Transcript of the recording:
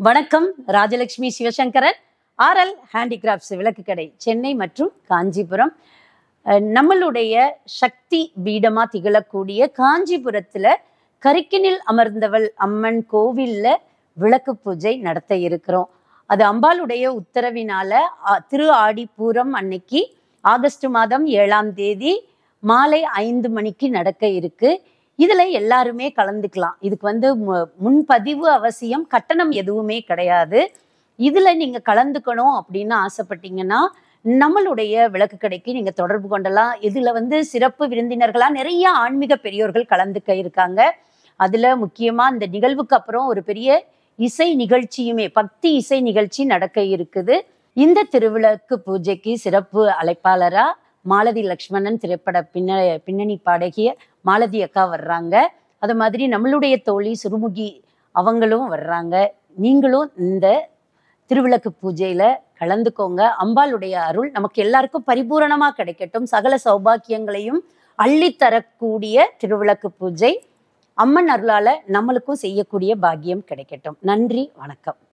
வணக்கம். Rajalakshmi Sivasankaran, RL handicrafts விளக்கு கடை, சென்னை மற்றும் காஞ்சிபுரம். நம்மளுடைய சக்தி பீடமா திகழக்கூடிய காஞ்சிபுரத்துல கரிக்கினில் அமர்ந்தவள் அம்மன் கோவில்ல விளக்கு பூஜை நடத்த இருக்கிறோம். அது அம்பாளுடைய உத்தரவினால திரு ஆடிப்பூரம் அன்னைக்கு ஆகஸ்ட் மாதம் 7ஆம் தேதி மாலை 5 மணிக்கு நடக்க இருக்கு. இதுல எல்லாருமே கலந்துக்கலாம். இதுக்கு முன்பதிவு அவசியம், கட்டணம் எதுவுமே கிடையாது. இதுல நீங்க கலந்துக்கணும் அப்படின்னு ஆசைப்பட்டீங்கன்னா நம்மளுடைய விளக்கு கடைக்கு நீங்க தொடர்பு கொண்டலாம். இதுல சிறப்பு விருந்தினர்களா நிறைய ஆன்மீக பெரியோர்கள் கலந்துக்க இருக்காங்க. அதுல முக்கியமா இந்த நிகழ்வுக்கு அப்புறம் ஒரு பெரிய இசை நிகழ்ச்சியுமே, பக்தி இசை நிகழ்ச்சி நடக்க இருக்குது. இந்த திருவிளக்கு பூஜைக்கு சிறப்பு அழைப்பாளரா மாலதி லக்ஷ்மணன் திரைப்பட பின்னணி பாடகிய மாலதி அக்கா வர்றாங்க. அது மாதிரி நம்மளுடைய தோழி சுருமுகி அவங்களும் வர்றாங்க. நீங்களும் இந்த திருவிளக்கு பூஜையில கலந்துக்கோங்க. அம்பாளுடைய அருள் நமக்கு எல்லாருக்கும் பரிபூரணமா கிடைக்கட்டும். சகல சௌபாக்கியங்களையும் அள்ளித்தரக்கூடிய திருவிளக்கு பூஜை. அம்மன் அருளால நம்மளுக்கும் செய்யக்கூடிய பாக்கியம் கிடைக்கட்டும். நன்றி, வணக்கம்.